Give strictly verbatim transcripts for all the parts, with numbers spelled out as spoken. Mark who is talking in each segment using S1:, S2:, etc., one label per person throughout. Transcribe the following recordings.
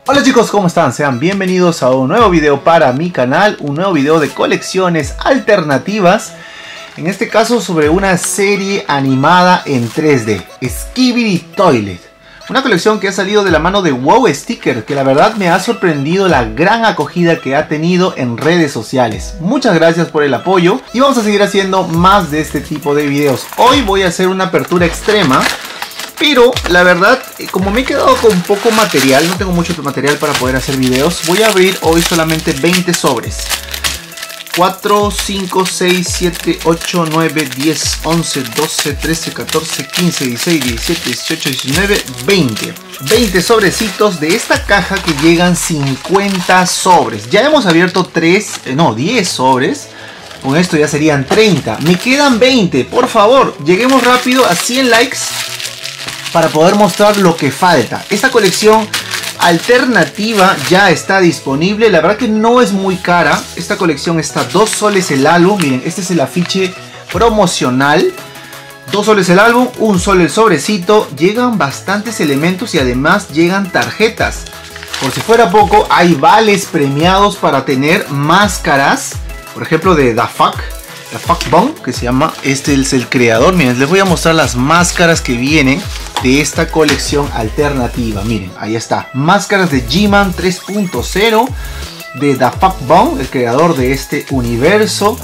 S1: Hola chicos, ¿cómo están? Sean bienvenidos a un nuevo video para mi canal, un nuevo video de colecciones alternativas. En este caso sobre una serie animada en tres D, Skibidi Toilet. Una colección que ha salido de la mano de Wow Sticker, que la verdad me ha sorprendido la gran acogida que ha tenido en redes sociales. Muchas gracias por el apoyo y vamos a seguir haciendo más de este tipo de videos. Hoy voy a hacer una apertura extrema. Pero la verdad, como me he quedado con poco material, no tengo mucho material para poder hacer videos, voy a abrir hoy solamente veinte sobres. cuatro, cinco, seis, siete, ocho, nueve, diez, once, doce, trece, catorce, quince, dieciséis, diecisiete, dieciocho, diecinueve, veinte. veinte sobrecitos de esta caja que llegan cincuenta sobres. Ya hemos abierto tres, eh, no, diez sobres. Con esto ya serían treinta. Me quedan veinte. Por favor, lleguemos rápido a cien likes. Para poder mostrar lo que falta. Esta colección alternativa ya está disponible. La verdad que no es muy cara. Esta colección está dos soles el álbum. Miren, este es el afiche promocional. dos soles el álbum, un sol el sobrecito. Llegan bastantes elementos y además llegan tarjetas. Por si fuera poco, hay vales premiados para tener máscaras. Por ejemplo, de Da Fuck. Da Fuck Bomb, que se llama. Este es el creador. Miren, les voy a mostrar las máscaras que vienen de esta colección alternativa. Miren, ahí está. Máscaras de G-Man tres punto cero de Da Fuck Bomb, el creador de este universo.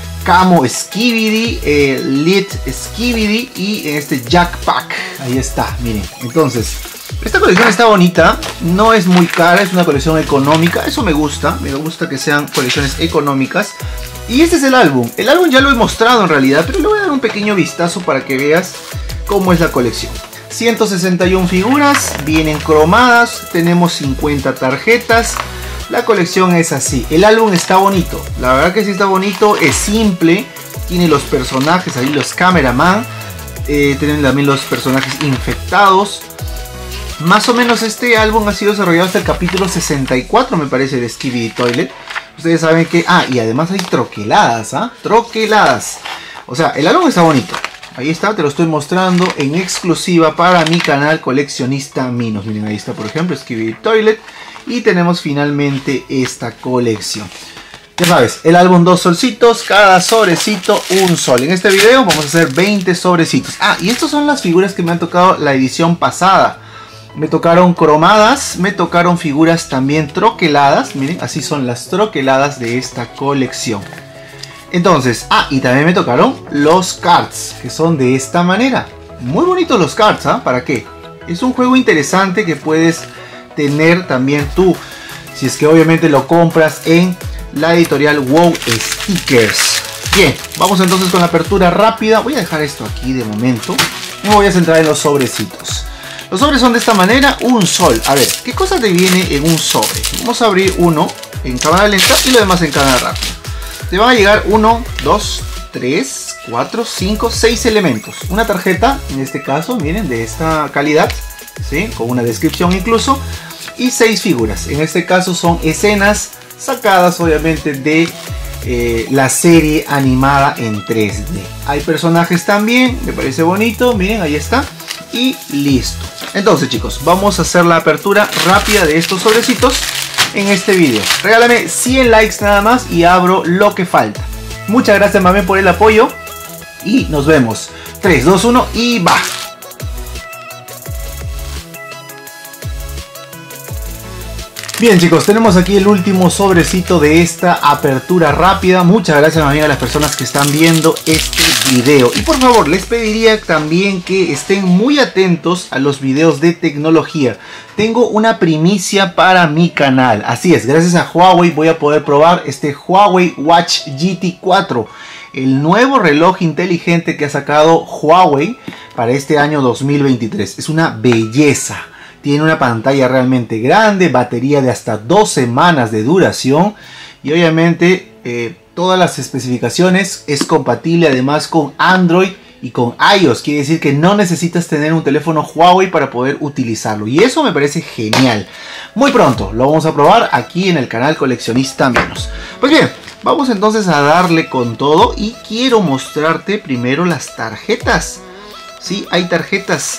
S1: Camo Skibidi, eh, Lit Skibidi y este Jack Pack. Ahí está, miren. Entonces, esta colección está bonita. No es muy cara, es una colección económica. Eso me gusta. Me gusta que sean colecciones económicas. Y este es el álbum. El álbum ya lo he mostrado en realidad, pero le voy a dar un pequeño vistazo para que veas cómo es la colección. ciento sesenta y una figuras, vienen cromadas, tenemos cincuenta tarjetas. La colección es así. El álbum está bonito, la verdad que sí está bonito, es simple. Tiene los personajes ahí, los cameraman. Eh, tienen también los personajes infectados. Más o menos este álbum ha sido desarrollado hasta el capítulo sesenta y cuatro, me parece, de Skibidi Toilet. Ustedes saben que... Ah, y además hay troqueladas, ¿ah? Troqueladas. O sea, el álbum está bonito. Ahí está, te lo estoy mostrando en exclusiva para mi canal Coleccionista Minos. Miren, ahí está, por ejemplo, Skibidi Toilet. Y tenemos finalmente esta colección. Ya sabes, el álbum dos solcitos, cada sobrecito un sol. En este video vamos a hacer veinte sobrecitos. Ah, y estas son las figuras que me han tocado la edición pasada. Me tocaron cromadas, me tocaron figuras también troqueladas. Miren, así son las troqueladas de esta colección. Entonces, ah, y también me tocaron los cards, que son de esta manera. Muy bonitos los cards, ¿ah? ¿Para qué? Es un juego interesante que puedes tener también tú, si es que obviamente lo compras en la editorial Wow Stickers. Bien, vamos entonces con la apertura rápida. Voy a dejar esto aquí de momento. Me voy a centrar en los sobrecitos. Los sobres son de esta manera, un sol. A ver, ¿qué cosa te viene en un sobre? Vamos a abrir uno en cámara lenta y lo demás en cámara rápida. Te van a llegar uno, dos, tres, cuatro, cinco, seis elementos. Una tarjeta, en este caso, miren, de esta calidad, ¿sí? Con una descripción incluso. Y seis figuras. En este caso son escenas sacadas obviamente de eh, la serie animada en tres D. Hay personajes también, me parece bonito, miren, ahí está. Y listo. Entonces chicos, vamos a hacer la apertura rápida de estos sobrecitos en este video. Regálame cien likes nada más y abro lo que falta. Muchas gracias mami por el apoyo. Y nos vemos. tres, dos, uno y va. Bien chicos, tenemos aquí el último sobrecito de esta apertura rápida. Muchas gracias también a las personas que están viendo este video. Y por favor, les pediría también que estén muy atentos a los videos de tecnología. Tengo una primicia para mi canal. Así es, gracias a Huawei voy a poder probar este Huawei Watch G T cuatro. El nuevo reloj inteligente que ha sacado Huawei para este año dos mil veintitrés. Es una belleza. Tiene una pantalla realmente grande, batería de hasta dos semanas de duración y obviamente eh, todas las especificaciones. Es compatible además con Android y con iOS. Quiere decir que no necesitas tener un teléfono Huawei para poder utilizarlo y eso me parece genial. Muy pronto lo vamos a probar aquí en el canal Coleccionista Minos. Pues bien, vamos entonces a darle con todo y quiero mostrarte primero las tarjetas. Sí, hay tarjetas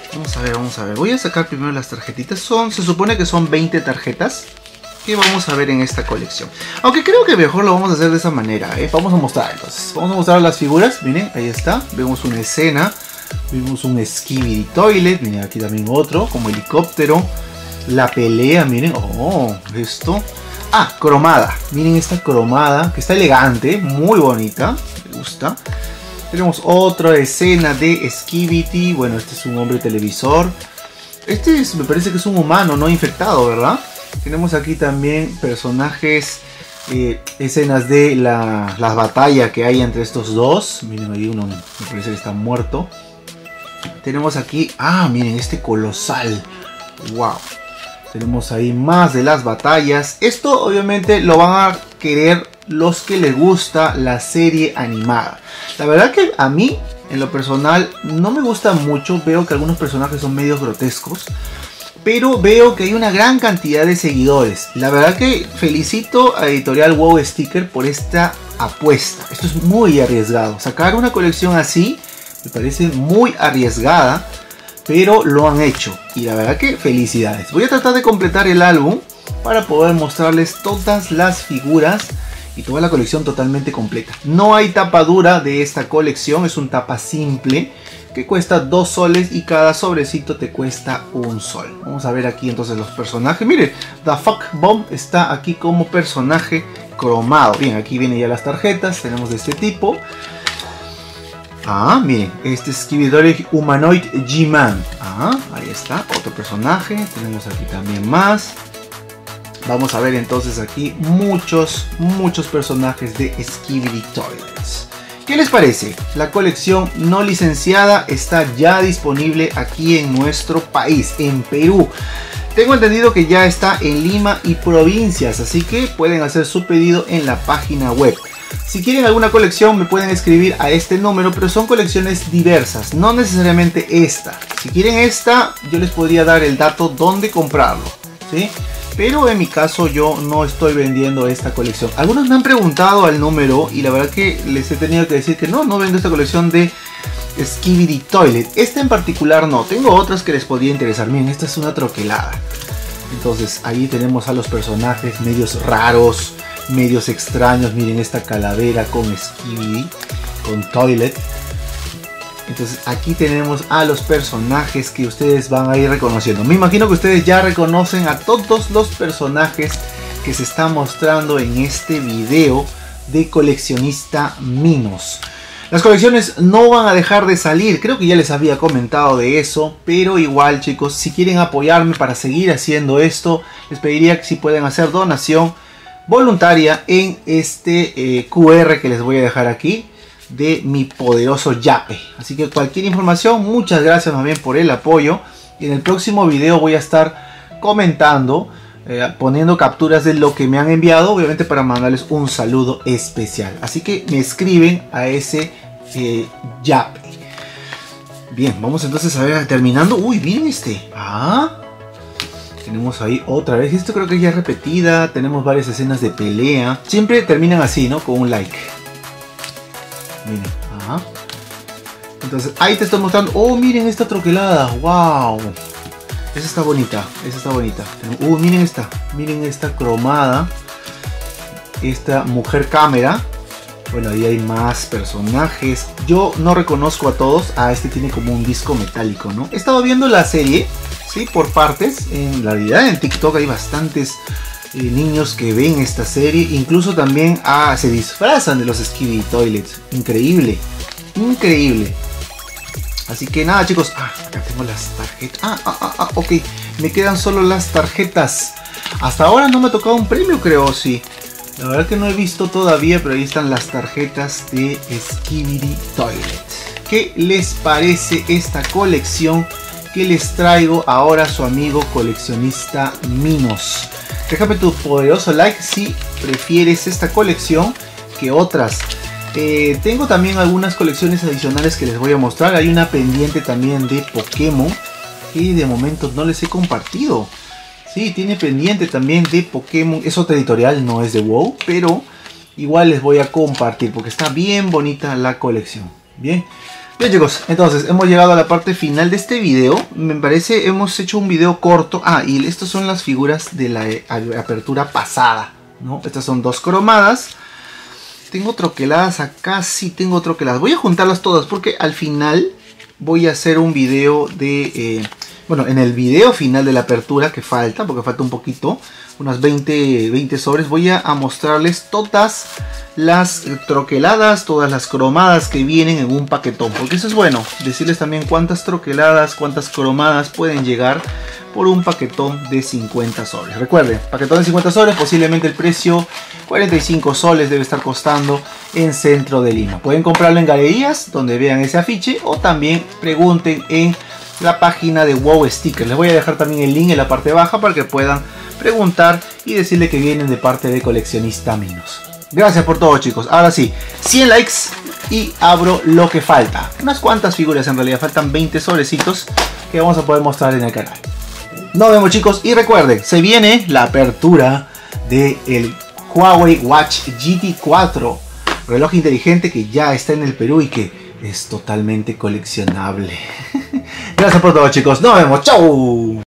S1: Vamos a ver, vamos a ver. Voy a sacar primero las tarjetitas. Son, se supone que son veinte tarjetas que vamos a ver en esta colección. Aunque creo que mejor lo vamos a hacer de esa manera, ¿eh? Vamos a mostrar entonces. Vamos a mostrar las figuras. Miren, ahí está. Vemos una escena. Vemos un Skibidi Toilet. Miren, aquí también otro, como helicóptero. La pelea, miren. Oh, esto. Ah, cromada. Miren esta cromada, que está elegante, muy bonita. Me gusta. Tenemos otra escena de Skibidi. Bueno, este es un hombre televisor. Este es, me parece que es un humano, no infectado, ¿verdad? Tenemos aquí también personajes, eh, escenas de la, la batalla que hay entre estos dos. Miren, ahí uno me parece que está muerto. Tenemos aquí, ah, miren, este colosal. Wow. Tenemos ahí más de las batallas. Esto obviamente lo van a querer los que les gusta la serie animada. La verdad que a mí, en lo personal, no me gusta mucho. Veo que algunos personajes son medio grotescos. Pero veo que hay una gran cantidad de seguidores. La verdad que felicito a Editorial WOW Sticker por esta apuesta. Esto es muy arriesgado. Sacar una colección así me parece muy arriesgada. Pero lo han hecho. Y la verdad que felicidades. Voy a tratar de completar el álbum para poder mostrarles todas las figuras y toda la colección totalmente completa. No hay tapa dura de esta colección. Es un tapa simple que cuesta dos soles y cada sobrecito te cuesta un sol. Vamos a ver aquí entonces los personajes. Miren, The Fuck Bomb está aquí como personaje cromado. Bien, aquí vienen ya las tarjetas. Tenemos de este tipo. Ah, miren, este es Skibidi Humanoid G-Man. Ah, ahí está, otro personaje. Tenemos aquí también más. Vamos a ver entonces aquí muchos, muchos personajes de Skibidi Toilets. ¿Qué les parece? La colección no licenciada está ya disponible aquí en nuestro país, en Perú. Tengo entendido que ya está en Lima y provincias, así que pueden hacer su pedido en la página web. Si quieren alguna colección me pueden escribir a este número, pero son colecciones diversas, no necesariamente esta. Si quieren esta, yo les podría dar el dato dónde comprarlo, ¿sí? Pero en mi caso yo no estoy vendiendo esta colección. Algunos me han preguntado al número y la verdad que les he tenido que decir que no, no vendo esta colección de Skibidi Toilet. Esta en particular no, tengo otras que les podría interesar. Miren, esta es una troquelada. Entonces ahí tenemos a los personajes medios raros, medios extraños. Miren esta calavera con Skibidi, con Toilet. Entonces aquí tenemos a los personajes que ustedes van a ir reconociendo. Me imagino que ustedes ya reconocen a todos los personajes que se están mostrando en este video de Coleccionista Minos. Las colecciones no van a dejar de salir, creo que ya les había comentado de eso, pero igual chicos, si quieren apoyarme para seguir haciendo esto, les pediría que si pueden hacer donación voluntaria en este eh, Q R que les voy a dejar aquí de mi poderoso Yape. Así que cualquier información, muchas gracias más bien por el apoyo. Y en el próximo video voy a estar comentando, eh, poniendo capturas de lo que me han enviado, obviamente para mandarles un saludo especial. Así que me escriben a ese eh, Yape. Bien, vamos entonces a ver, terminando. Uy, miren este. Ah, tenemos ahí otra vez. Esto creo que ya es repetida. Tenemos varias escenas de pelea. Siempre terminan así, ¿no? Con un like. Miren, ajá. Entonces ahí te estoy mostrando. Oh, miren esta troquelada. Wow. Esa está bonita. Esa está bonita. Uh, miren esta. Miren esta cromada. Esta mujer cámara. Bueno, ahí hay más personajes. Yo no reconozco a todos. Ah, este tiene como un disco metálico, ¿no? He estado viendo la serie, sí, por partes. En la realidad en TikTok hay bastantes Eh, niños que ven esta serie, incluso también ah, se disfrazan de los Skibidi Toilets. Increíble, increíble. Así que nada chicos, ah, acá tengo las tarjetas. Ah, ah, ah, ah, ok, me quedan solo las tarjetas. Hasta ahora no me ha tocado un premio, creo, sí. La verdad que no he visto todavía, pero ahí están las tarjetas de Skibidi Toilet. ¿Qué les parece esta colección que les traigo ahora su amigo coleccionista Minos? Déjame tu poderoso like si prefieres esta colección que otras. Eh, tengo también algunas colecciones adicionales que les voy a mostrar. Hay una pendiente también de Pokémon que de momento no les he compartido. Sí, tiene pendiente también de Pokémon. Es otra editorial, no es de WOW, pero igual les voy a compartir porque está bien bonita la colección. Bien, Bien chicos, entonces hemos llegado a la parte final de este video. Me parece hemos hecho un video corto. Ah, y estas son las figuras de la apertura pasada, ¿no? Estas son dos cromadas. Tengo troqueladas acá, sí tengo troqueladas. Voy a juntarlas todas porque al final voy a hacer un video de... Eh, bueno, en el video final de la apertura, que falta, porque falta un poquito, unas veinte, veinte sobres, voy a, a mostrarles todas las troqueladas, todas las cromadas que vienen en un paquetón. Porque eso es bueno, decirles también cuántas troqueladas, cuántas cromadas pueden llegar por un paquetón de cincuenta soles. Recuerden, paquetón de cincuenta soles, posiblemente el precio cuarenta y cinco soles debe estar costando en centro de Lima. Pueden comprarlo en galerías, donde vean ese afiche, o también pregunten en la página de Wow Stickers. Les voy a dejar también el link en la parte baja para que puedan preguntar y decirle que vienen de parte de Coleccionista Minos. Gracias por todo chicos. Ahora sí, cien likes y abro lo que falta. Unas cuantas figuras en realidad, faltan veinte sobrecitos que vamos a poder mostrar en el canal. Nos vemos chicos y recuerden, se viene la apertura del Huawei Watch G T cuatro, reloj inteligente que ya está en el Perú y que es totalmente coleccionable. Gracias por todo chicos, nos vemos, chau.